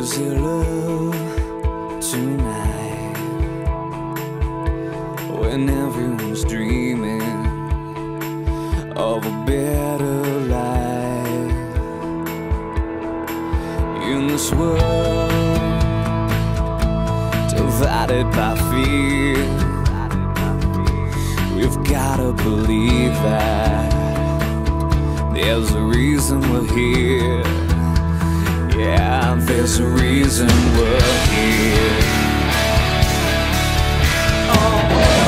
Is it love tonight when everyone's dreaming of a better life in this world divided by fear? We've gotta believe that there's a reason we're here. Yeah, there's a reason we're here. Oh,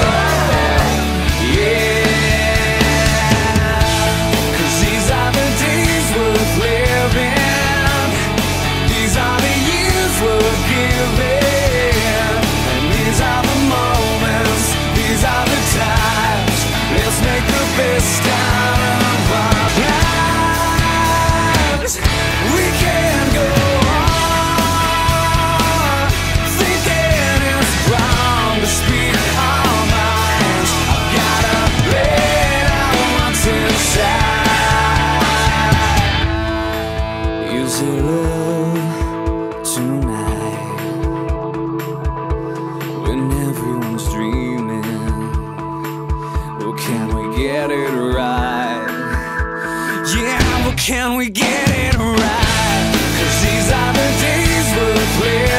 yeah. 'Cause these are the days worth living. These are the years worth giving. And these are the moments, these are the times. Let's make the best out of our lives. We can't go on thinking it's wrong to speak our minds. I've gotta let out what's inside. Is it love tonight when everyone's dreaming? Well, can we get it right? Yeah, well, can we get it right? 'Cause these are the days we're living.